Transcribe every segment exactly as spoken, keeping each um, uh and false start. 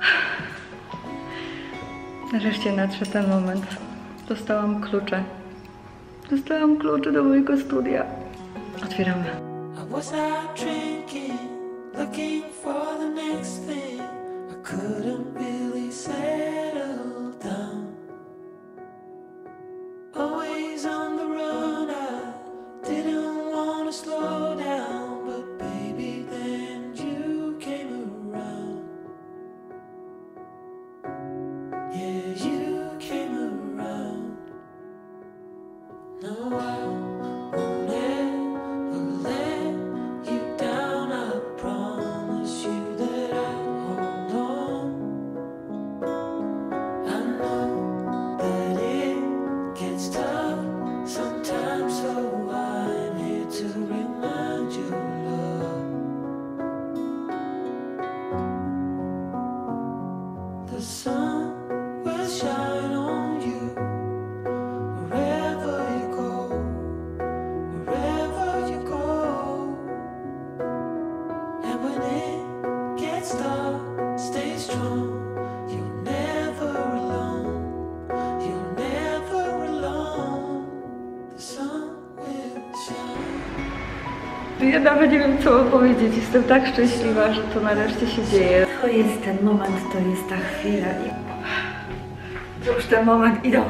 Nareszcie nadszedł ten moment. Dostałam klucze. Dostałam klucze do mojego studia. Otwieramy. Ja nawet nie wiem, co mam powiedzieć. Jestem tak szczęśliwa, że to nareszcie się dzieje. To jest ten moment, to jest ta chwila i... To już ten moment, idą.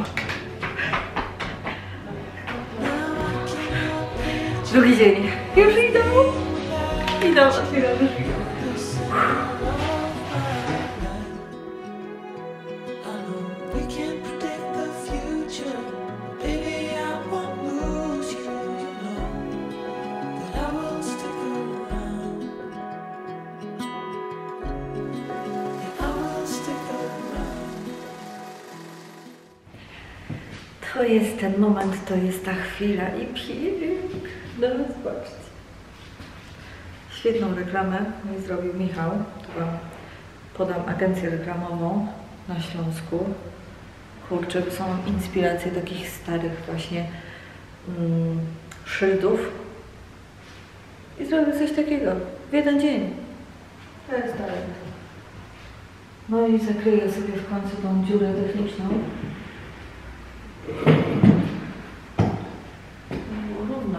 Drugi dzień. Już idą. Idą, otwieram drzwi. To jest ten moment, to jest ta chwila i piękna. No zobaczcie. Świetną reklamę mi zrobił Michał. Tu wam podam agencję reklamową na Śląsku. Kurczę, są inspiracje takich starych właśnie mm, szyldów. I zrobił coś takiego w jeden dzień. To jest talent. No i zakryję sobie w końcu tą dziurę techniczną. Równo.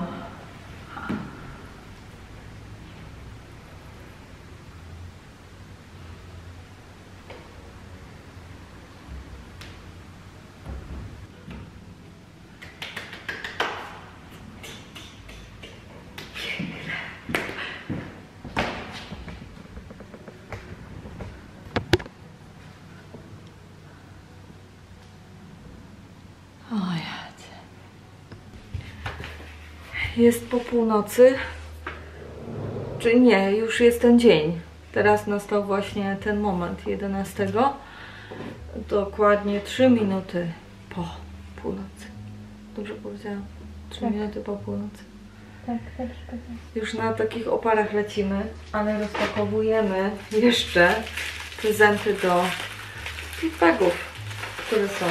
Jest po północy, czy nie, już jest ten dzień. Teraz nastał właśnie ten moment, jedenastego. Dokładnie trzy minuty po północy. Dobrze powiedziałam? trzy tak. minuty po północy. Tak, tak, tak. Już na takich oparach lecimy, ale rozpakowujemy jeszcze prezenty do bagów, które są.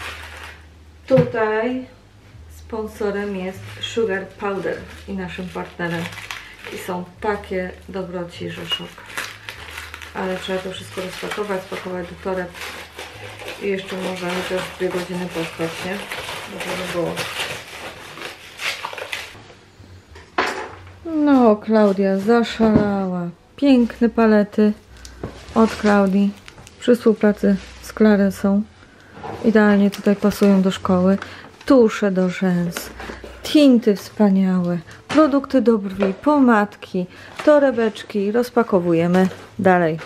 Tutaj sponsorem jest Sugar Powder i naszym partnerem. I są takie dobroci, że szok. Ale trzeba to wszystko rozpakować, spakować do toreb i jeszcze może też dwie godziny pospać, nie? Żeby było. No, Klaudia zaszalała. Piękne palety od Klaudii. Przy współpracy z Claresą. Idealnie tutaj pasują do szkoły. Tusze do rzęs, tinty wspaniałe, produkty do brwi, pomadki, torebeczki. Rozpakowujemy dalej.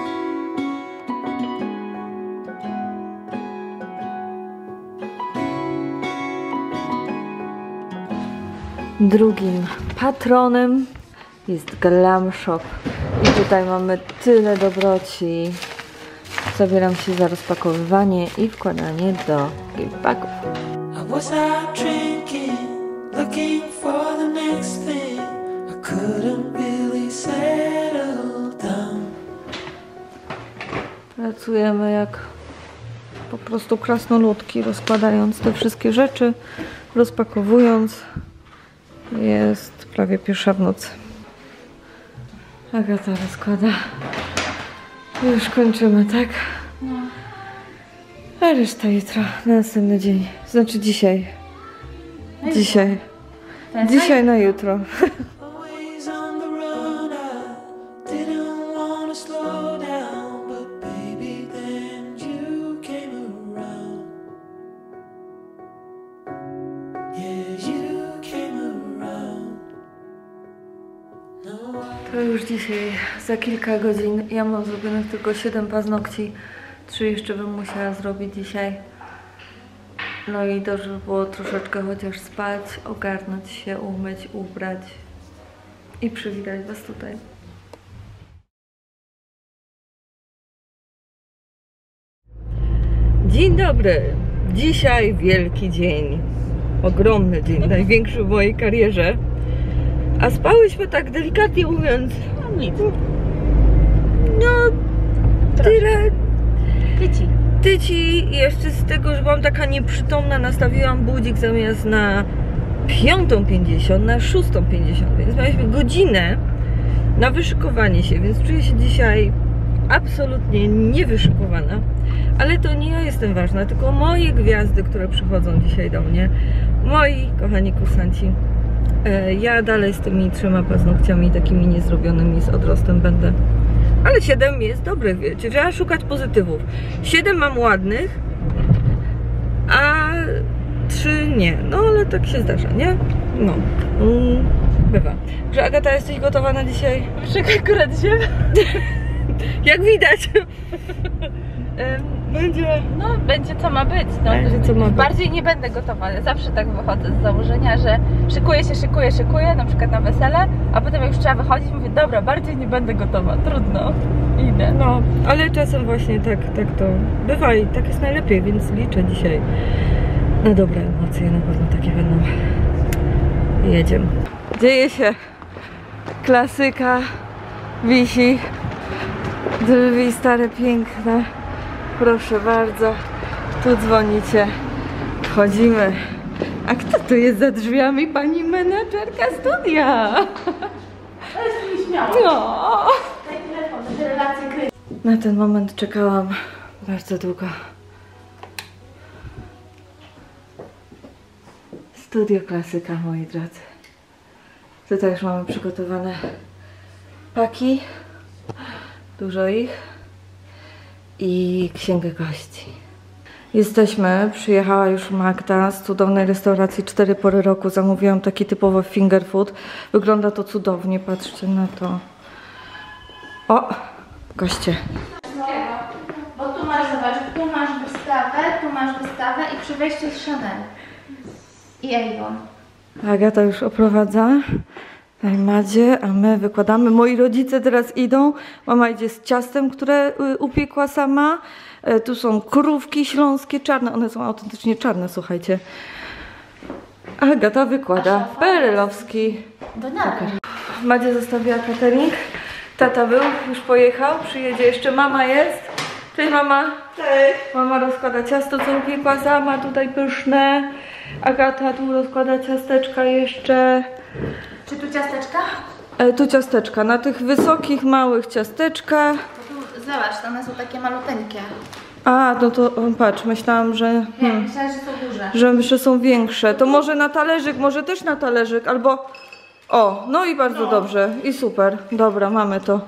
Drugim patronem jest Glam Shop i tutaj mamy tyle dobroci. Zabieram się za rozpakowywanie i wkładanie do gift bagów. Was out drinking, looking for the next thing. I couldn't really settle down. Pracujemy jak po prostu krasnoludki, rozkładając te wszystkie rzeczy, rozpakowując. Jest prawie pierwsza w nocy. Agata rozkłada Już kończymy, tak? No. A reszta jutro, na następny dzień. Znaczy dzisiaj. No Dzisiaj. Dzisiaj na jutro. To już dzisiaj, za kilka godzin. Ja mam zrobionych tylko siedem paznokci. trzy jeszcze bym musiała zrobić dzisiaj. No i to, żeby było troszeczkę chociaż spać, ogarnąć się, umyć, ubrać i przywitać was tutaj. Dzień dobry! Dzisiaj wielki dzień. Ogromny dzień, największy w mojej karierze. A spałyśmy tak delikatnie mówiąc, No nic. no tyle. Tyci. Tyci i jeszcze z tego, że byłam taka nieprzytomna, nastawiłam budzik zamiast na piątą pięćdziesiąt, na szóstą pięćdziesiąt, więc mieliśmy godzinę na wyszykowanie się, więc czuję się dzisiaj absolutnie niewyszykowana. Ale to nie ja jestem ważna, tylko moje gwiazdy, które przychodzą dzisiaj do mnie. Moi kochani kursanci. Ja dalej z tymi trzema paznokciami takimi niezrobionymi z odrostem będę. Ale siedem jest dobrych, wiecie, trzeba szukać pozytywów. siedem mam ładnych, a trzy nie. No ale tak się zdarza, nie? No, mm, bywa. Że Agata, jesteś gotowa na dzisiaj? Czekaj, akurat się. Jak widać. Będzie... No, będzie co ma być. No, Będzie co ma być. Bardziej nie będę gotowa. Ja zawsze tak wychodzę z założenia, że szykuję się, szykuję, szykuję, na przykład na wesele, a potem jak już trzeba wychodzić, mówię, dobra, bardziej nie będę gotowa, trudno, idę. No, ale czasem właśnie tak, tak to bywa i tak jest najlepiej, więc liczę dzisiaj na dobre emocje, na pewno takie będą. Jedziemy. Dzieje się. Klasyka wisi. Drzwi stare, piękne. Proszę bardzo. Tu dzwonicie. Wchodzimy. A kto tu jest za drzwiami? Pani menadżerka studia. To jest nieśmiało. No. Daj telefon, te relacje gry. Na ten moment czekałam bardzo długo. Studio Klasyka, moi drodzy. Tutaj już mamy przygotowane paki. Dużo ich. I księgę gości. Jesteśmy. Przyjechała już Magda z cudownej restauracji Cztery Pory Roku. Zamówiłam taki typowo finger food. Wygląda to cudownie. Patrzcie na to. O! Goście. Bo tu masz, zobacz, tu masz wystawę, tu masz wystawę i przy wejściu jest Chanel. I Avon. Agata już oprowadza. Tutaj Madzie, a my wykładamy. Moi rodzice teraz idą. Mama idzie z ciastem, które upiekła sama. Tu są krówki śląskie, czarne. One są autentycznie czarne, słuchajcie. Agata wykłada perelowski. Donaty. Madzia zostawiła catering. Tata był, już pojechał. Przyjedzie jeszcze, mama jest. Cześć mama. Cześć. Mama rozkłada ciasto, co upiekła sama. Tutaj pyszne. Agata tu rozkłada ciasteczka jeszcze. Czy tu ciasteczka? E, tu ciasteczka. Na tych wysokich, małych ciasteczka. To tu, zobacz, one są takie maluteńkie. A, no to patrz, myślałam, że... Nie, Hmm, myślałam, że są duże. że, że są większe. To może na talerzyk, może też na talerzyk, albo... O, no i bardzo No. dobrze. I super. Dobra, mamy to.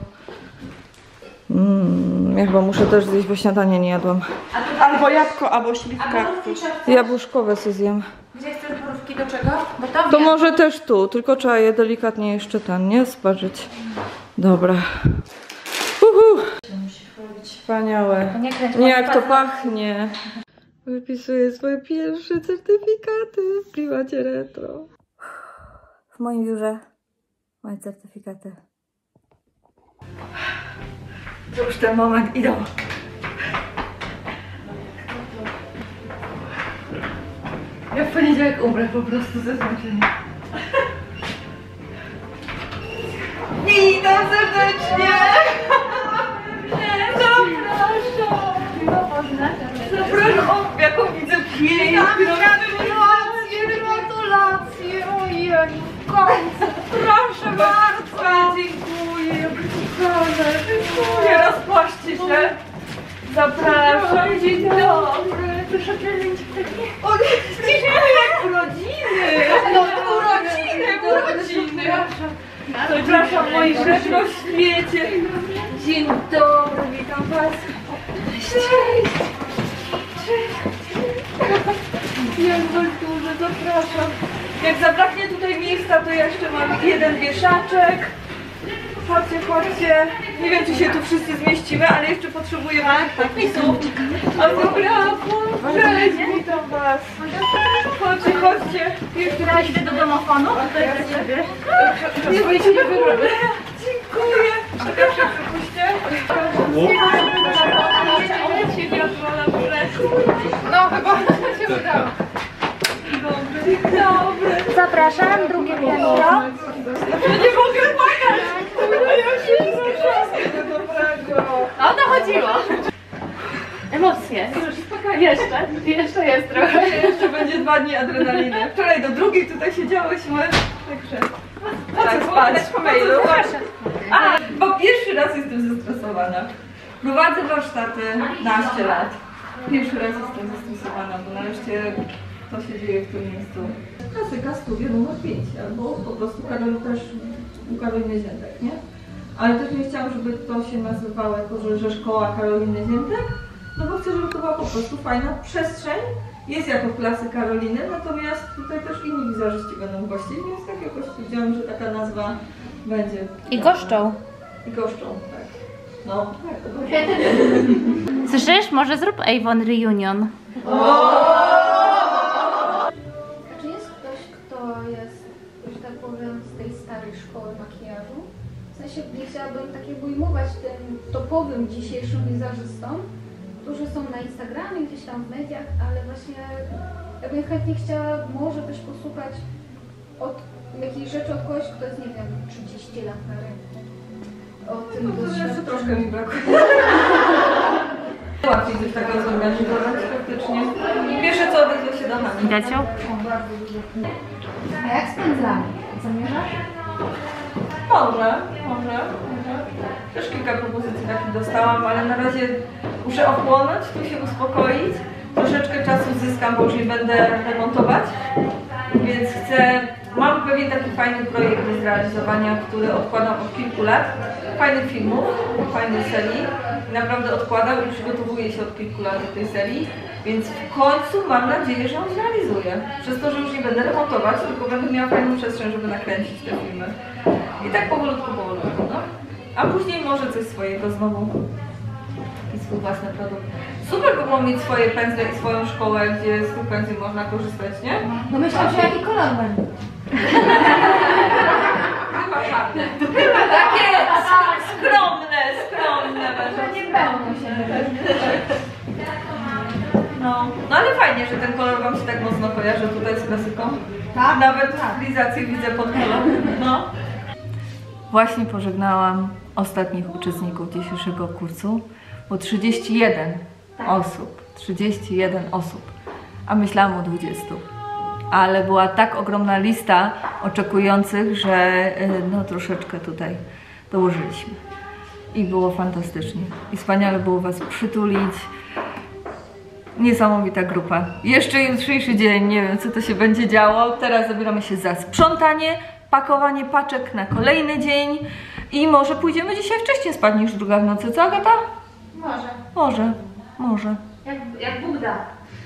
Mm, ja chyba muszę też zjeść, bo śniadanie nie jadłam. Albo jabłko, albo śliwka. A borówki czy chcesz? Jabłuszkowe sobie zjem. Gdzie chcesz borówki, do czego? Gotowie? To może też tu, tylko trzeba je delikatnie jeszcze ten, nie? Sparzyć. Dobra. Uhu. Wspaniałe. Nie kręć, Nie, jak to paznokcie. pachnie. Wypisuję swoje pierwsze certyfikaty w klimacie retro. W moim biurze moje certyfikaty. To już ten moment, idą. Ja w poniedziałek umrę po prostu ze zmęczenia. Witam serdecznie! Zapraszam! O, jaką widzę piękną! Gratulacje, gratulacje, ojej, w końcu, proszę bardzo. Dziękuję, kochane, dziękuję, rozpłaszcie się. O, jak urodziny! No urodziny, urodziny! Przepraszam, moi rzeczoświecie. Dzień dobry, witam was. Cześć! Cześć! Jak was dużo, zapraszam. Jak zabraknie tutaj miejsca, to ja jeszcze mam jeden wieszaczek. Chodźcie, chodźcie. Nie wiem, czy się tu wszyscy zmieścimy, ale jeszcze potrzebujemy podpisów. Autografów. Cześć, witam was. Chodźcie, chodźcie. Jeszcze raz idę do domofonu. To jest dla ciebie. Nie wyjdzie, nie wyrobię. Dziękuję. Przepraszam, przepuśćcie. No, chyba się udało. Dobry, dobry. Zapraszam, drugie piętro. Nie mogę płakać! Ja się nie zapraszam do dobrego. O to chodziło. Emocje. Jeszcze, jeszcze jest trochę. Jeszcze będzie dwa dni adrenaliny. Wczoraj do drugiej tutaj siedziałyśmy. Także tak spać po mailu. A, bo pierwszy raz jestem zestresowana. Prowadzę warsztaty naście lat. Pierwszy raz jestem zestresowana, bo nareszcie to się dzieje w tym miejscu. Klasyka studia numer pięć, albo po prostu Karol też u Karoliny Ziętek, nie? Ale też nie chciałam, żeby to się nazywało jako, że, że szkoła Karoliny Ziętek, no bo chcę, żeby to była po prostu fajna przestrzeń. Jest jako klasy Karoliny, natomiast tutaj też inni wizerzyści będą gościć, więc tak jakoś powiedziałam, że taka nazwa będzie. I goszczą. I goszczą, tak. No, tak, to goszczą. Słyszysz? Może zrób Avon Reunion. Czy jest ktoś, kto jest, że tak powiem, z tej starej szkoły makijażu? W sensie nie chciałabym tak jakby ujmować tym topowym dzisiejszym wizerzystom, którzy są na Instagramie, gdzieś tam w mediach, ale właśnie ja bym chętnie chciała może też posłuchać od jakiejś rzeczy od kogoś, kto jest, nie wiem, trzydzieści lat na rynku. O tym No to jeszcze doświadczeniu. troszkę mi brakuje. Łatwiej coś takiego zorganizować faktycznie. Pierwsze co odezwie się do nami. Widać ją? A jak z pędzlami? Zamierzasz? Może, może, może. Też kilka propozycji takich dostałam, ale na razie muszę ochłonąć, tu się uspokoić. Troszeczkę czasu zyskam, bo już nie będę remontować. Więc chcę, mam pewien taki fajny projekt do zrealizowania, który odkładam od kilku lat. Fajnych filmów, fajnej serii. Naprawdę odkładam i przygotowuję się od kilku lat do tej serii. Więc w końcu mam nadzieję, że ją zrealizuję. Przez to, że już nie będę remontować, tylko będę miała fajną przestrzeń, żeby nakręcić te filmy. I tak powolutku, powolutku, no. A później może coś swojego znowu. I swój własny produkt. Super by było mieć swoje pędzle i swoją szkołę, gdzie z tych pędzli można korzystać, nie? No myślałam, że jaki kolor będzie. Chyba takie skromne, skromne będą. Nie pełnią się. No. No ale fajnie, że ten kolor wam się tak mocno kojarzy tutaj z klasyką. Tak? Nawet stylizację widzę pod kolor. No. Właśnie pożegnałam ostatnich uczestników dzisiejszego kursu. Było trzydzieści jeden osób. trzydzieści jeden osób. A myślałam o dwudziestu. Ale była tak ogromna lista oczekujących, że no troszeczkę tutaj dołożyliśmy. I było fantastycznie. I wspaniale było was przytulić. Niesamowita grupa. Jeszcze jutrzejszy dzień, nie wiem co to się będzie działo. Teraz zabieramy się za sprzątanie, pakowanie paczek na kolejny dzień. I może pójdziemy dzisiaj wcześniej spać niż druga w nocy, co Agata? Może. Może, może. Jak, jak Bóg da.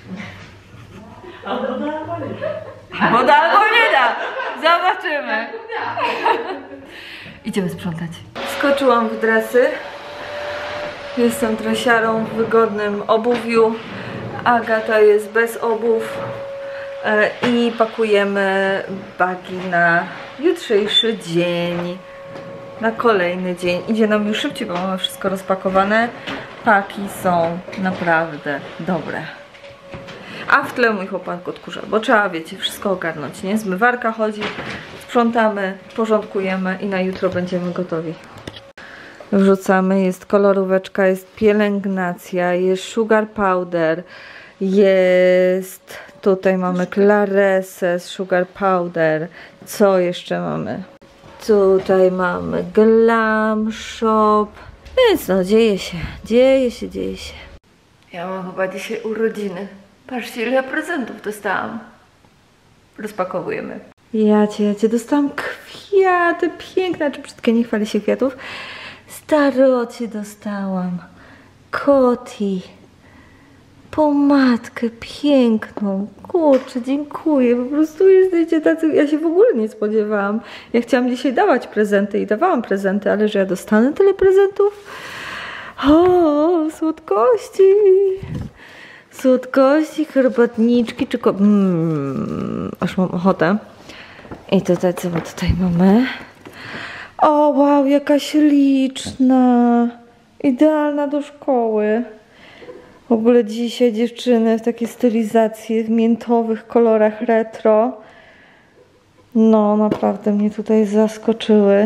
Albo da, albo nie da. Zobaczymy. Idziemy sprzątać. Skoczyłam w dresy. Jestem dresiarą w wygodnym obuwiu. Agata jest bez obów. I pakujemy bagi na jutrzejszy dzień. Na kolejny dzień. Idzie nam już szybciej, bo mamy wszystko rozpakowane. Paki są naprawdę dobre. A w tle mój chłopak odkurza, bo trzeba, wiecie, wszystko ogarnąć, nie? Zmywarka chodzi, sprzątamy, porządkujemy i na jutro będziemy gotowi. Wrzucamy, jest koloróweczka, jest pielęgnacja, jest sugar powder, jest... Tutaj mamy Claresę z sugar powder. Co jeszcze mamy? Tutaj mamy Glam Shop. Więc no, dzieje się, dzieje się, dzieje się. Ja mam chyba dzisiaj urodziny. Patrzcie, ile prezentów dostałam. Rozpakowujemy. Ja cię, ja cię dostałam kwiaty piękne, czy brzydkie, nie chwali się kwiatów. Starocie dostałam. Koti. Pomadkę piękną. Kurczę, dziękuję. Po prostu jesteście tacy, ja się w ogóle nie spodziewałam. Ja chciałam dzisiaj dawać prezenty i dawałam prezenty, ale że ja dostanę tyle prezentów? O, słodkości. Słodkości, herbatniczki, czy ko... Mm, aż mam ochotę. I tutaj, co my tutaj mamy? O, wow, jaka śliczna. Idealna do szkoły. W ogóle dzisiaj dziewczyny w takie stylizacje w miętowych kolorach retro. No, naprawdę mnie tutaj zaskoczyły.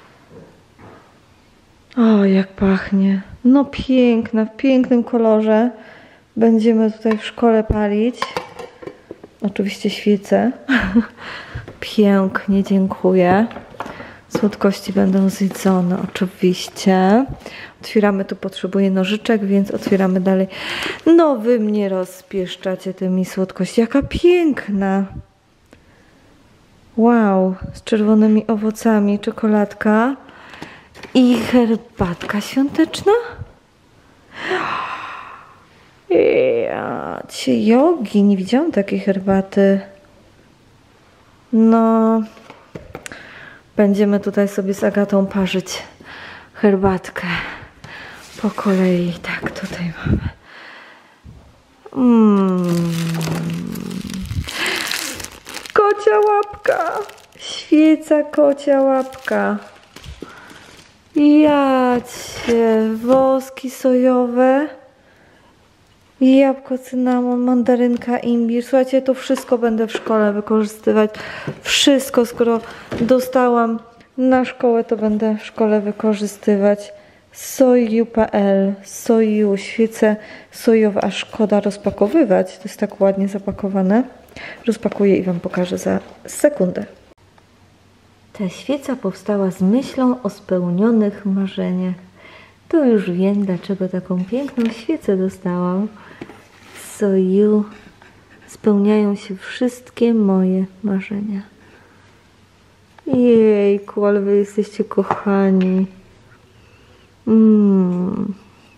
O, jak pachnie. No piękna, w pięknym kolorze. Będziemy tutaj w szkole palić. Oczywiście świece. Pięknie, dziękuję. Słodkości będą zjedzone, oczywiście. Otwieramy, tu potrzebuję nożyczek, więc otwieramy dalej. No wy mnie rozpieszczacie tymi słodkościami. Jaka piękna. Wow, z czerwonymi owocami, czekoladka i herbatka świąteczna. Ja cię jogi, nie widziałam takiej herbaty. No, będziemy tutaj sobie z Agatą parzyć herbatkę po kolei. Tak, tutaj mamy. Mm. Kocia łapka. Świeca kocia łapka. Jacie, woski sojowe. Jabłko, cynamon, mandarynka, imbir. Słuchajcie, to wszystko będę w szkole wykorzystywać. Wszystko, skoro dostałam na szkołę, to będę w szkole wykorzystywać. soju kropka pe el, soju, świece sojowe, a szkoda rozpakowywać. To jest tak ładnie zapakowane. Rozpakuję i wam pokażę za sekundę. Ta świeca powstała z myślą o spełnionych marzeniach. To już wiem, dlaczego taką piękną świecę dostałam. Soju. Spełniają się wszystkie moje marzenia. Jejku, ale wy jesteście kochani. Mm.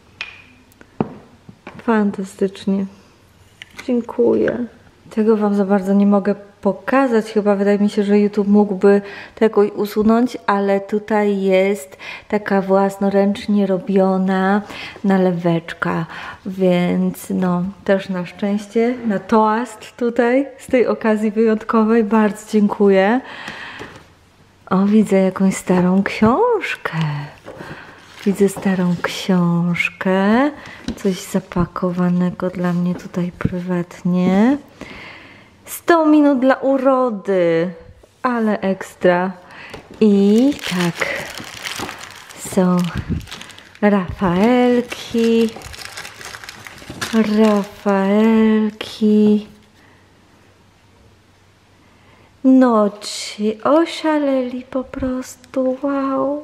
Fantastycznie. Dziękuję. Tego wam za bardzo nie mogę pokazać. Chyba wydaje mi się, że YouTube mógłby to jakoś usunąć, ale tutaj jest taka własnoręcznie robiona naleweczka, więc no też na szczęście, na toast tutaj z tej okazji wyjątkowej bardzo dziękuję. O, widzę jakąś starą książkę. Widzę starą książkę, coś zapakowanego dla mnie tutaj prywatnie. sto minut dla urody, ale ekstra. I tak, są Rafaelki, Rafaelki. No, ci oszaleli po prostu, wow.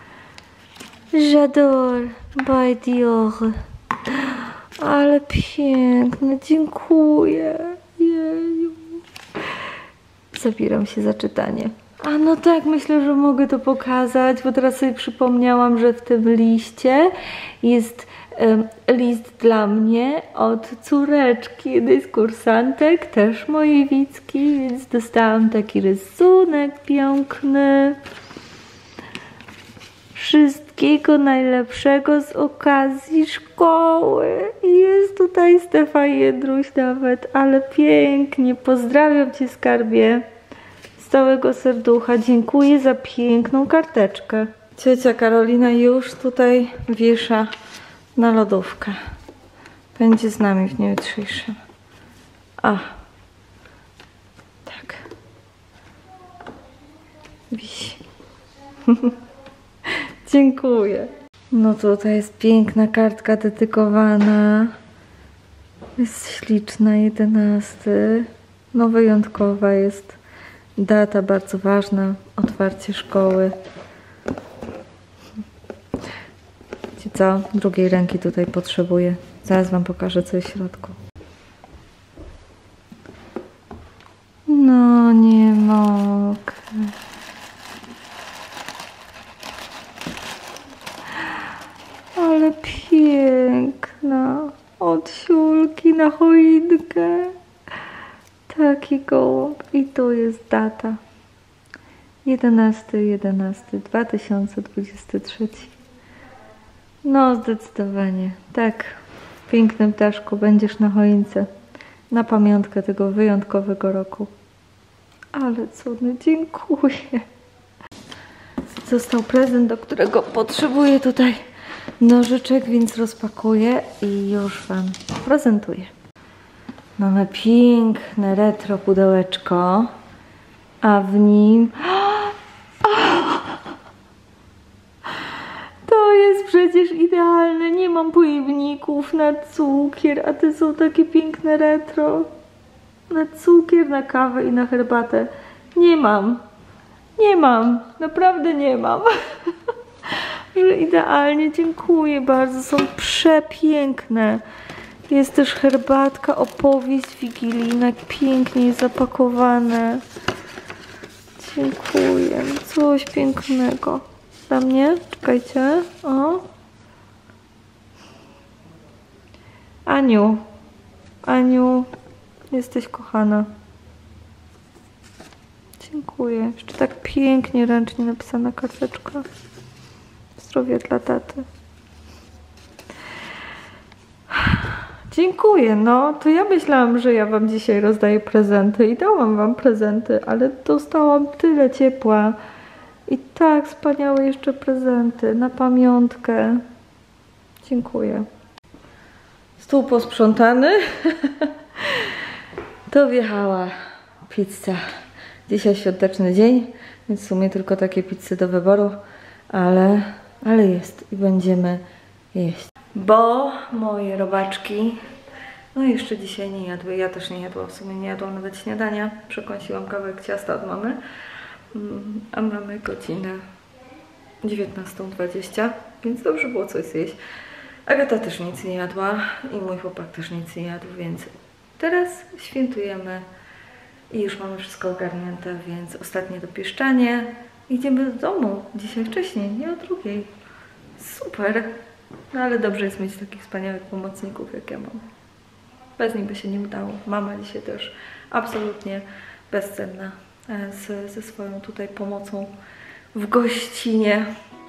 J'adore, by Dior. Ale piękne, dziękuję. Jeju. Zabieram się za czytanie. A no tak, myślę, że mogę to pokazać, bo teraz sobie przypomniałam, że w tym liście jest um, list dla mnie od córeczki jednej z kursantek, też mojej Wicki, więc dostałam taki rysunek piękny. Wszystkiego najlepszego z okazji szkoły. Jest tutaj Stefan Jędruś nawet, ale pięknie. Pozdrawiam cię, skarbie. Z całego serducha. Dziękuję za piękną karteczkę. Ciocia Karolina już tutaj wiesza na lodówkę. Będzie z nami w dniu jutrzejszym. A. Tak. Wisi. Dziękuję. No tutaj jest piękna kartka dedykowana. Jest śliczna, jedenasty. No wyjątkowa jest data, bardzo ważna. Otwarcie szkoły. Wiecie co? Drugiej ręki tutaj potrzebuję. Zaraz wam pokażę, co jest w środku. Ale piękna. Od siulki na choinkę. Taki gołąb. I tu jest data. jedenasty jedenasty dwa tysiące dwudziesty trzeci. No zdecydowanie. Tak. W pięknym ptaszku będziesz na choince. Na pamiątkę tego wyjątkowego roku. Ale cudny. Dziękuję. Został prezent, do którego potrzebuję tutaj nożyczek, więc rozpakuję i już Wam prezentuję. Mamy piękne retro pudełeczko, a w nim... To jest przecież idealne, nie mam pojemników na cukier, a te są takie piękne retro. Na cukier, na kawę i na herbatę. Nie mam. Nie mam. Naprawdę nie mam. Że idealnie, dziękuję bardzo. Są przepiękne. Jest też herbatka, opowieść wigilijna. Pięknie jest zapakowane. Dziękuję. Coś pięknego. Dla mnie? Czekajcie. O. Aniu. Aniu. Jesteś kochana. Dziękuję. Jeszcze tak pięknie, ręcznie napisana karteczka. Zdrowie dla taty. Dziękuję. No, to ja myślałam, że ja Wam dzisiaj rozdaję prezenty i dałam Wam prezenty, ale dostałam tyle ciepła. I tak wspaniałe jeszcze prezenty na pamiątkę. Dziękuję. Stół posprzątany. To wjechała pizza. Dzisiaj świąteczny dzień, więc w sumie tylko takie pizzy do wyboru, ale, ale jest i będziemy jeść. Bo moje robaczki, no jeszcze dzisiaj nie jadły, ja też nie jadłam, w sumie nie jadłam nawet śniadania. Przekąsiłam kawałek ciasta od mamy, a mamy godzinę dziewiętnastą dwadzieścia, więc dobrze było coś zjeść. Agata też nic nie jadła i mój chłopak też nic nie jadł, więc teraz świętujemy i już mamy wszystko ogarnięte, więc ostatnie dopieszczanie. Idziemy do domu dzisiaj wcześniej, nie o drugiej. Super! No ale dobrze jest mieć takich wspaniałych pomocników, jak ja mam. Bez nich by się nie udało. Mama dzisiaj też absolutnie bezcenna z, ze swoją tutaj pomocą w gościnie.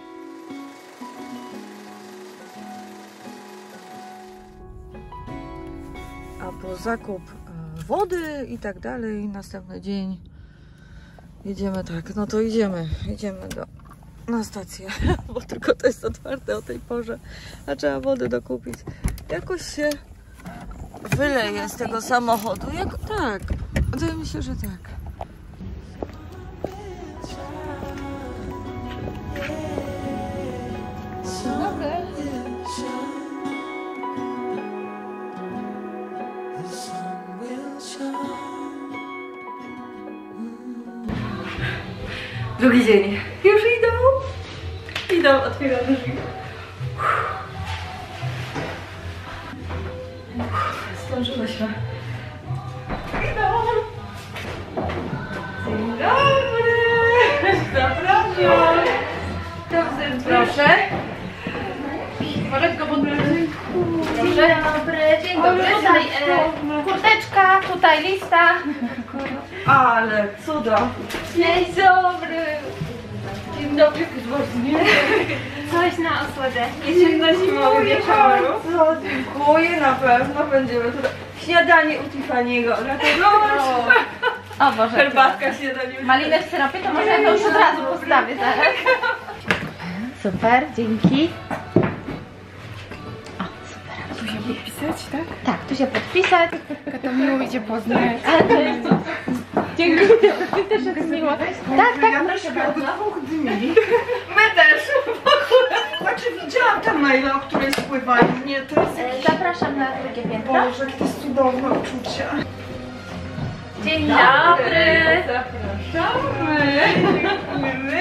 A po zakup wody i tak dalej, następny dzień jedziemy tak, no to idziemy, idziemy do, na stację, bo tylko to jest otwarte o tej porze, a trzeba wody dokupić. Jakoś się wyleje z tego samochodu, jak tak, wydaje mi się, że tak. Drugi dzień. Już idą. Idą, otwieram drzwi. Zdążyłyśmy. Idą. Dzień dobry. Zapraszam. Proszę. Woreczko pod Proszę. Dzień dobry, dzień dobry. Tutaj e, kurteczka, tutaj lista. Ale cuda. Dzień dobry. Dzień dobry, właśnie. Coś na osłodę. Jeśli na zimowy wieczoru. Dziękuję, na pewno będziemy tutaj. Śniadanie u Tiffany'ego. O Boże. Herbatka, śniadanie. Malinę w syropie, to może ja to już od razu postawię zaraz. Super, dzięki. O, super. Tu się podpisać, tak? Tak, tu się podpisać. To miło mi Cię poznać. Dziękuję, Ty też jest miło. Tak, tak, ja proszę na bardzo. dwóch dni. My też. Znaczy widziałam te maile, o której spływali. Nie, to jest... E, Zapraszam na drugie piętro. Boże, jakie to jest cudowne uczucie. Dzień dobry. Zapraszamy. Dziękujemy.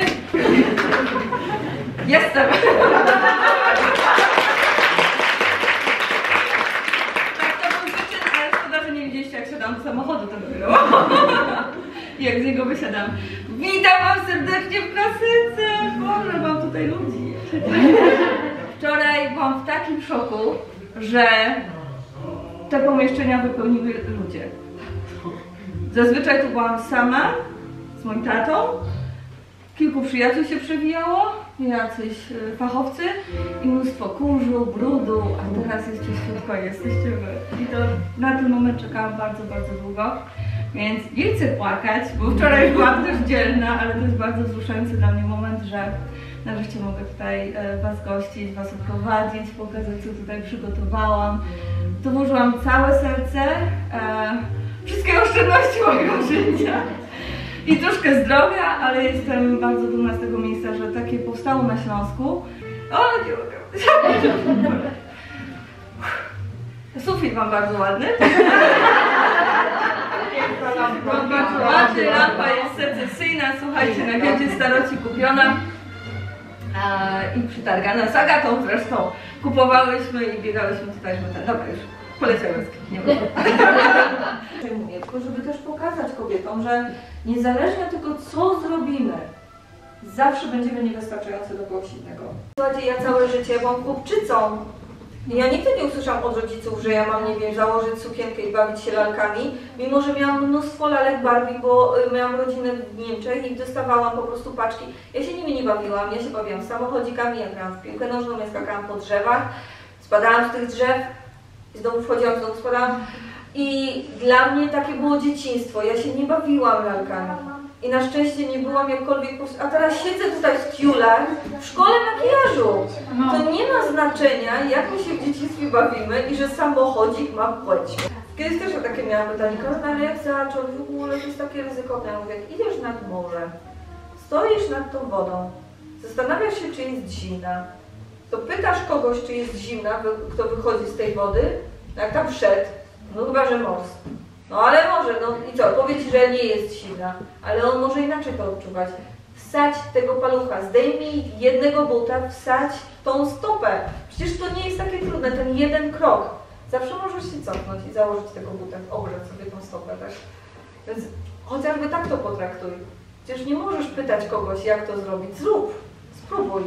Jestem. Tak, to był wyczyn, ale szkoda, że nie widzieliście, jak siadam do samochodu, to by było. Jak z niego wysiadam. Witam Was serdecznie w klasyce. Boże, mam tutaj ludzi. Wczoraj byłam w takim szoku, że te pomieszczenia wypełniły ludzie. Zazwyczaj tu byłam sama z moim tatą, kilku przyjaciół się przewijało, jacyś fachowcy i mnóstwo kurzu, brudu, a teraz jest czyściutko, jesteście wy. I to na ten moment czekałam bardzo, bardzo długo, więc nie chcę płakać, bo wczoraj byłam też dzielna, ale to jest bardzo wzruszający dla mnie moment, że nareszcie mogę tutaj was gościć, was oprowadzić, pokazać, co tutaj przygotowałam. Tu włożyłam całe serce, e, wszystkie oszczędności mojego życia i troszkę zdrowia, ale jestem bardzo dumna z tego miejsca, że takie powstało na Śląsku. O, nie mogę. Sufit mam bardzo ładny. Mam bardzo ładny, lampa jest secesyjna, słuchajcie, na Giełdzie Staroci kupiona i przytargana z Agatą zresztą. Kupowałyśmy i biegałyśmy tutaj, bo ten, dobra już. Poleciałem, nie wiem. Tylko żeby też pokazać kobietom, że niezależnie od tego, co zrobimy, zawsze będziemy niewystarczający do kogoś innego. Słuchajcie, ja całe życie byłam chłopczycą. Ja nigdy nie usłyszałam od rodziców, że ja mam, nie wiem, założyć sukienkę i bawić się lalkami, mimo że miałam mnóstwo lalek Barbie, bo miałam rodzinę w Niemczech i dostawałam po prostu paczki. Ja się nimi nie bawiłam, ja się bawiłam samochodzikami, ja grałam w piłkę nożną, ja skakałam po drzewach, spadałam z tych drzew. Z domu wchodziłam, z domu spadałam i dla mnie takie było dzieciństwo, ja się nie bawiłam lalkami i na szczęście nie byłam jakkolwiek, a teraz siedzę tutaj w tiulach w szkole makijażu. To nie ma znaczenia, jak my się w dzieciństwie bawimy i że samochodzik ma płeć. Kiedyś też ja takie miałam pytanie, ale jak zacząć, w ogóle to jest takie ryzykowne. Ja mówię, jak idziesz nad morze, stoisz nad tą wodą, zastanawiasz się, czy jest zimna, to pytasz kogoś, czy jest zimna, kto wychodzi z tej wody, jak tam wszedł, no chyba, że mors. No ale może, no i co, powie ci, że nie jest zimna, ale on może inaczej to odczuwać. Wsadź tego palucha, zdejmij jednego buta, wsadź tą stopę. Przecież to nie jest takie trudne, ten jeden krok. Zawsze możesz się cofnąć i założyć tego buta, ogrzać sobie tą stopę też. Więc chociażby tak to potraktuj. Przecież nie możesz pytać kogoś, jak to zrobić. Zrób, spróbuj.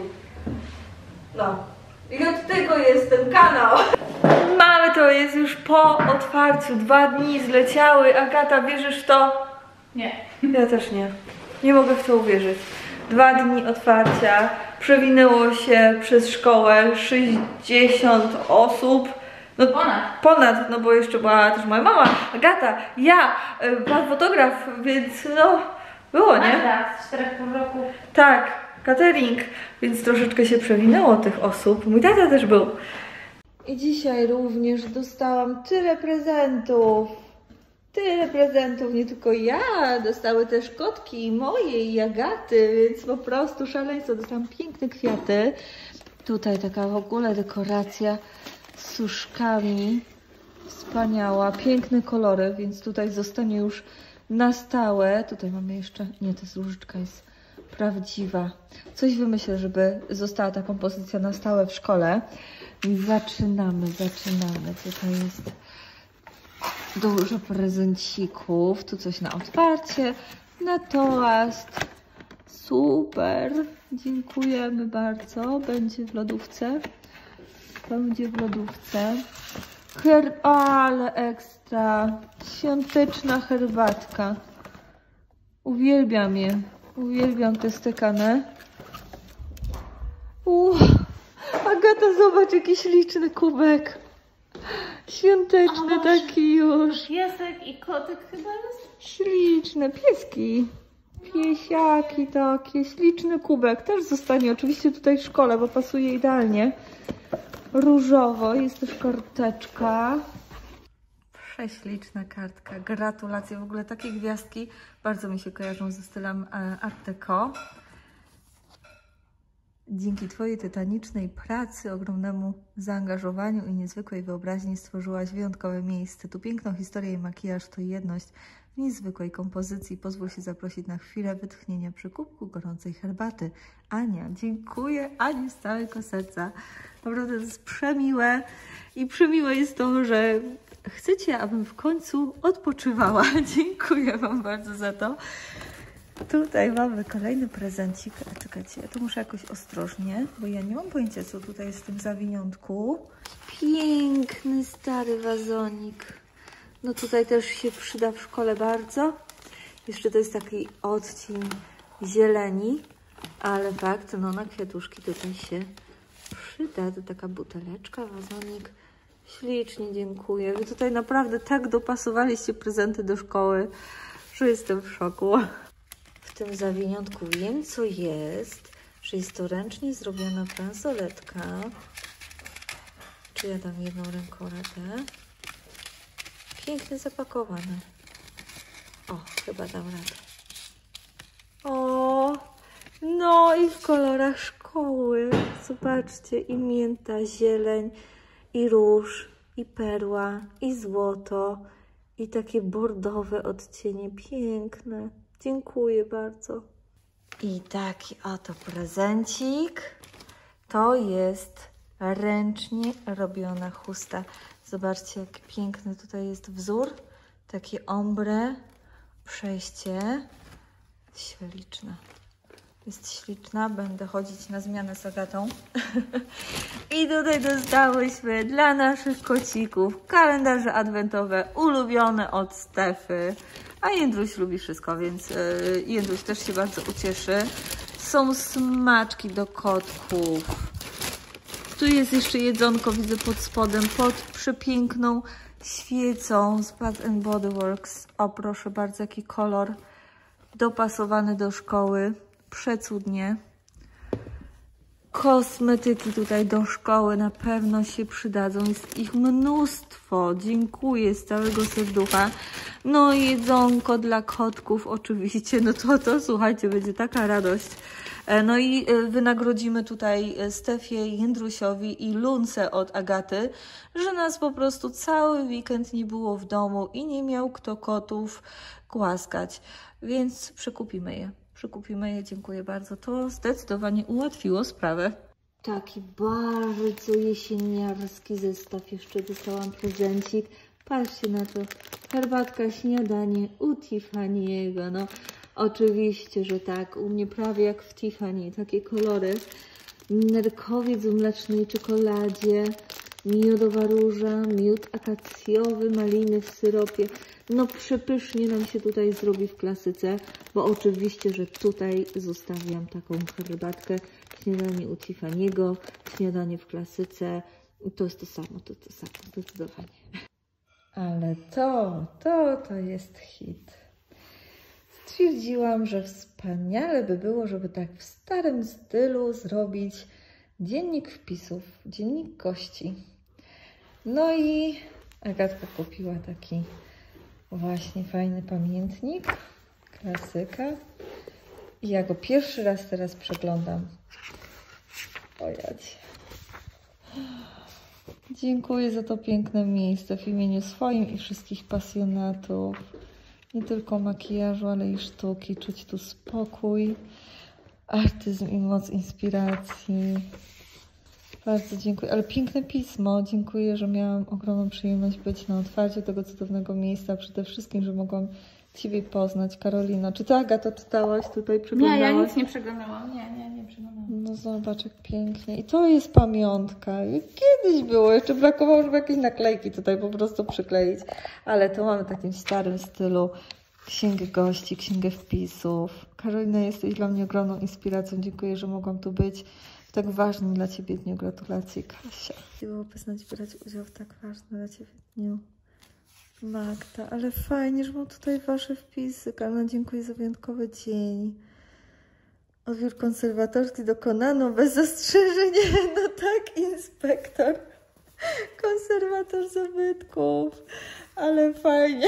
No. I od tego jest ten kanał. Mamy to, jest już po otwarciu. Dwa dni zleciały. Agata, wierzysz w to? Nie. Ja też nie. Nie mogę w to uwierzyć. Dwa dni otwarcia. Przewinęło się przez szkołę sześćdziesiąt osób. No, Ponad. Ponad, no bo jeszcze była też moja mama, Agata, ja, pan fotograf, więc no, było, nie? Magda, z czterech pół roku. Tak, catering, więc troszeczkę się przewinęło tych osób. Mój tata też był. I dzisiaj również dostałam tyle prezentów. Tyle prezentów, nie tylko ja, dostały też kotki moje i Agaty, więc po prostu szaleństwo. Dostałam piękne kwiaty. Tutaj taka w ogóle dekoracja z suszkami. Wspaniała, piękne kolory, więc tutaj zostanie już na stałe. Tutaj mamy jeszcze, nie, ta różyczka jest prawdziwa. Coś wymyślę, żeby została ta kompozycja na stałe w szkole. Zaczynamy, zaczynamy. Tutaj jest dużo prezencików. Tu coś na otwarcie, na toast. Super. Dziękujemy bardzo. Będzie w lodówce. Będzie w lodówce. Her ale ekstra. Świąteczna herbatka. Uwielbiam je. Uwielbiam te stekane. Uuu. Agata, zobacz, jaki śliczny kubek. Świąteczny o, taki już. Piesek i kotek chyba jest? Śliczne pieski. Piesiaki takie. Śliczny kubek. Też zostanie oczywiście tutaj w szkole, bo pasuje idealnie. Różowo. Jest też karteczka. Prześliczna kartka. Gratulacje. W ogóle takie gwiazdki bardzo mi się kojarzą ze stylem Art Deco. Dzięki Twojej tytanicznej pracy, ogromnemu zaangażowaniu i niezwykłej wyobraźni stworzyłaś wyjątkowe miejsce. Tu piękną historię i makijaż to jedność w niezwykłej kompozycji. Pozwól się zaprosić na chwilę wytchnienia przy kubku gorącej herbaty. Ania, dziękuję Ani z całego serca. Naprawdę to jest przemiłe i przemiłe jest to, że chcecie, abym w końcu odpoczywała. Dziękuję Wam bardzo za to. Tutaj mamy kolejny prezencik. A czekajcie, ja to muszę jakoś ostrożnie, bo ja nie mam pojęcia, co tutaj jest w tym zawiniątku. Piękny, stary wazonik. No tutaj też się przyda w szkole bardzo. Jeszcze to jest taki odcień zieleni, ale fakt, no na kwiatuszki tutaj się przyda. To taka buteleczka, wazonik. Ślicznie dziękuję. Wy tutaj naprawdę tak dopasowaliście prezenty do szkoły, że jestem w szoku. W tym zawiniątku wiem, co jest, że jest to ręcznie zrobiona bransoletka. Czy ja dam jedną rękoratę? Pięknie zapakowane. O, chyba dam radę. O, no i w kolorach szkoły. Zobaczcie, i mięta, zieleń, i róż, i perła, i złoto, i takie bordowe odcienie. Piękne. Dziękuję bardzo. I taki oto prezencik. To jest ręcznie robiona chusta. Zobaczcie, jak piękny tutaj jest wzór. Takie ombre, przejście. Śliczna. Jest śliczna. Będę chodzić na zmianę z Agatą. I tutaj dostałyśmy dla naszych kocików kalendarze adwentowe ulubione od Stefy. A Jędruś lubi wszystko, więc yy, Jędruś też się bardzo ucieszy. Są smaczki do kotków. Tu jest jeszcze jedzonko, widzę pod spodem, pod przepiękną świecą z Bath and Body Works. O, proszę bardzo, jaki kolor dopasowany do szkoły. Przecudnie. Kosmetyki tutaj do szkoły na pewno się przydadzą. Jest ich mnóstwo. Dziękuję z całego serducha. No i jedzonko dla kotków oczywiście. No to, to słuchajcie, będzie taka radość. No i wynagrodzimy tutaj Stefie, Jędrusiowi i Lunce od Agaty, że nas po prostu cały weekend nie było w domu i nie miał kto kotów głaskać. Więc przekupimy je. Przekupimy je, dziękuję bardzo. To zdecydowanie ułatwiło sprawę. Taki bardzo jesieniarski zestaw. Jeszcze dostałam prezencik. Patrzcie na to. Herbatka, śniadanie u Tiffany'ego. No oczywiście, że tak. U mnie prawie jak w Tiffany. Takie kolory. Nerkowiec w mlecznej czekoladzie. Miodowa róża. Miód akacjowy. Maliny w syropie. No przepysznie nam się tutaj zrobi w klasyce, bo oczywiście, że tutaj zostawiam taką herbatkę. Śniadanie u Tiffany'ego, śniadanie w klasyce. To jest to samo, to to samo, zdecydowanie. Ale to, to, to jest hit. Stwierdziłam, że wspaniale by było, żeby tak w starym stylu zrobić dziennik wpisów, dziennik gości. No i Agatka kupiła taki właśnie fajny pamiętnik, klasyka. I ja go pierwszy raz teraz przeglądam. O jadzie. Dziękuję za to piękne miejsce w imieniu swoim i wszystkich pasjonatów. Nie tylko makijażu, ale i sztuki. Czuć tu spokój, artyzm i moc inspiracji. Bardzo dziękuję. Ale piękne pismo. Dziękuję, że miałam ogromną przyjemność być na otwarciu tego cudownego miejsca. Przede wszystkim, że mogłam Ciebie poznać. Karolina, czy Ty, Agato, czytałaś tutaj, przeglądałaś? Nie, ja nic nie przeglądałam. Nie, nie, nie przeglądałam. No zobacz, jak pięknie. I to jest pamiątka. Kiedyś było. Jeszcze brakowało, żeby jakieś naklejki tutaj po prostu przykleić. Ale to mamy w takim starym stylu. Księgę gości, księgę wpisów. Karolina, jesteś dla mnie ogromną inspiracją. Dziękuję, że mogłam tu być w tak ważnym dla Ciebie dniu. Gratulacje, Kasia. Byłoby znać brać udział w tak ważnym dla Ciebie dniu. Magda, ale fajnie, że mam tutaj Wasze wpisy. Karolina, dziękuję za wyjątkowy dzień. Odbiór konserwatorski dokonano bez zastrzeżeń. No tak, inspektor. Konserwator zabytków. Ale fajnie.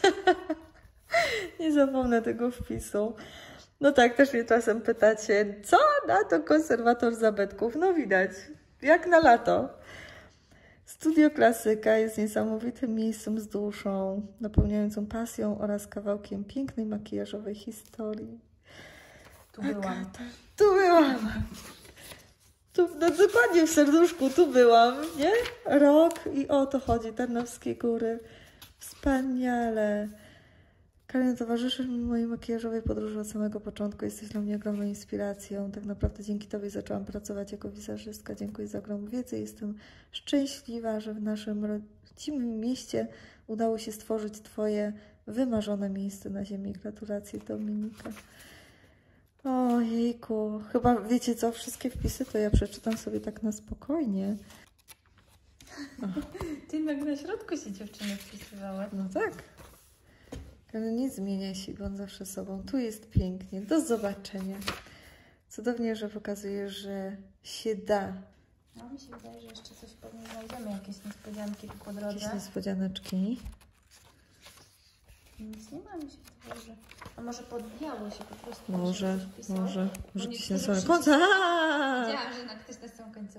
Nie zapomnę tego wpisu. No tak, też mnie czasem pytacie, co na to konserwator zabytków? No widać, jak na lato. Studio Klasyka jest niesamowitym miejscem z duszą, napełniającą pasją oraz kawałkiem pięknej makijażowej historii. Tu byłam. Tu byłam. Tu, no dokładnie w serduszku, tu byłam, nie? Rok i o to chodzi, Tarnowskie Góry. Wspaniale. Karolina, towarzyszysz mi mojej makijażowej podróży od samego początku. Jesteś dla mnie ogromną inspiracją. Tak naprawdę dzięki Tobie zaczęłam pracować jako wizerzystka. Dziękuję za ogromną wiedzę. Jestem szczęśliwa, że w naszym rodzimym mieście udało się stworzyć Twoje wymarzone miejsce na ziemi. Gratulacje, Dominika. Ojejku, chyba wiecie co? Wszystkie wpisy to ja przeczytam sobie tak na spokojnie. Ty jednak na środku się dziewczyny wpisywały. No tak. Ale nie zmienia się, bądź zawsze sobą. Tu jest pięknie. Do zobaczenia. Cudownie, że pokazuje, że się da. No mi się wydaje, że jeszcze coś pewnie znajdziemy, jakieś niespodzianki tu po drodze. Jakieś niespodzianeczki. Nic nie ma, mi się wydaje, że... A może podbijało się po prostu. Może, pisał, może. Może nie ci się na niektórzy samym końcu. Wiedziałam, że na ktoś na samym końcu.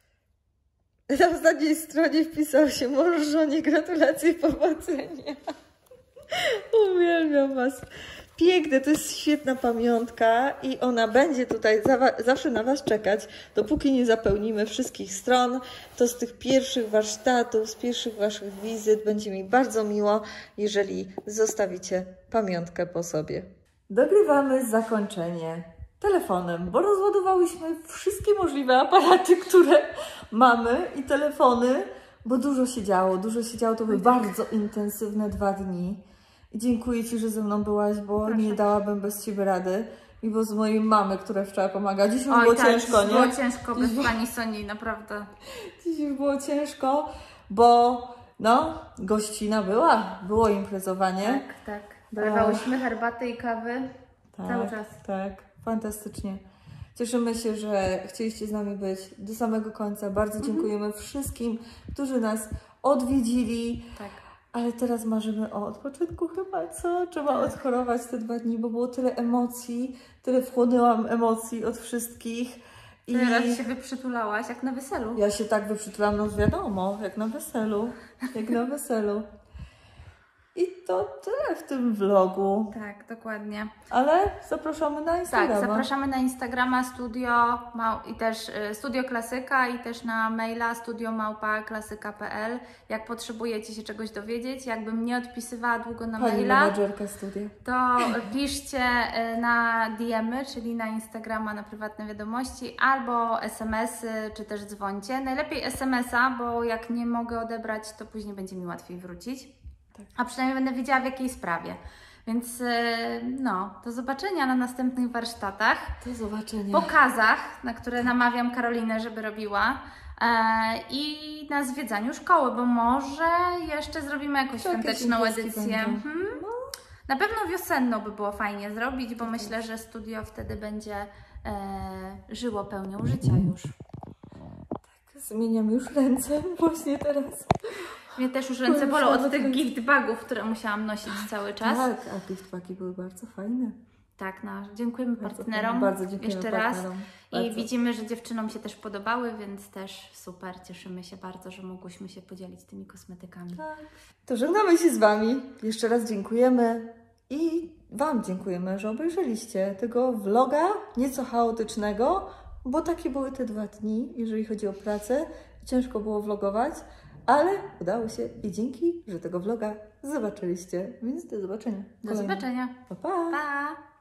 Na ostatniej stronie wpisał się mąż żonie gratulacje i powodzenia. Uwielbiam Was. Piękne, to jest świetna pamiątka i ona będzie tutaj za zawsze na Was czekać, dopóki nie zapełnimy wszystkich stron. To z tych pierwszych warsztatów, z pierwszych Waszych wizyt będzie mi bardzo miło, jeżeli zostawicie pamiątkę po sobie. Dogrywamy zakończenie telefonem, bo rozładowałyśmy wszystkie możliwe aparaty, które mamy i telefony, bo dużo się działo, dużo się działo, to były bardzo intensywne dwa dni. I dziękuję Ci, że ze mną byłaś, bo Proszę. nie dałabym bez Ciebie rady. I bo z mojej mamy, która wczoraj pomaga. Dziś już Oj, było tak, ciężko, nie? było ciężko bez Dziś pani Soni, naprawdę. Dziś już było ciężko, bo no, gościna była, było imprezowanie. Tak, tak. Dolewałyśmy herbaty i kawy tak, cały czas. Tak, fantastycznie. Cieszymy się, że chcieliście z nami być do samego końca. Bardzo mhm. dziękujemy wszystkim, którzy nas odwiedzili. Tak. Ale teraz marzymy o odpoczynku chyba, co? Trzeba odchorować te dwa dni, bo było tyle emocji, tyle wchłonęłam emocji od wszystkich. I teraz się wyprzytulałaś, jak na weselu. Ja się tak wyprzytulam, no wiadomo, jak na weselu, jak na weselu. I to tyle w tym vlogu. Tak, dokładnie. Ale zapraszamy na Instagrama. Tak, zapraszamy na Instagrama studio i też Studio Klasyka i też na maila studio małpa klasyka kropka p l. Jak potrzebujecie się czegoś dowiedzieć, jakbym nie odpisywała długo na Pani maila, menadżerka studia, to piszcie na D M y, czyli na Instagrama, na prywatne wiadomości, albo S M S y, czy też dzwońcie. Najlepiej S M S a, bo jak nie mogę odebrać, to później będzie mi łatwiej wrócić. Tak. A przynajmniej będę wiedziała, w jakiej sprawie. Więc no, do zobaczenia na następnych warsztatach. Do zobaczenia. Pokazach, na które namawiam Karolinę, żeby robiła. E, I na zwiedzaniu szkoły, bo może jeszcze zrobimy jakąś to świąteczną jakieś edycję. Hmm? No. Na pewno wiosenną by było fajnie zrobić, bo myślę, że studio wtedy będzie e, żyło pełnią życia już. Tak, zmieniam już ręce właśnie teraz. Mnie też już ręce bolą od tych gift bagów, które musiałam nosić cały czas. Tak, a gift bagi były bardzo fajne. Tak, no, dziękujemy bardzo partnerom fajne. Bardzo dziękujemy jeszcze partnerom. raz. Bardzo. I widzimy, że dziewczynom się też podobały, więc też super. Cieszymy się bardzo, że mogłyśmy się podzielić tymi kosmetykami. Tak. To żegnamy się z Wami. Jeszcze raz dziękujemy i Wam dziękujemy, że obejrzeliście tego vloga nieco chaotycznego, bo takie były te dwa dni, jeżeli chodzi o pracę. Ciężko było vlogować. Ale udało się i dzięki, że tego vloga zobaczyliście. Więc do zobaczenia. Do zobaczenia. Pa, pa. Pa.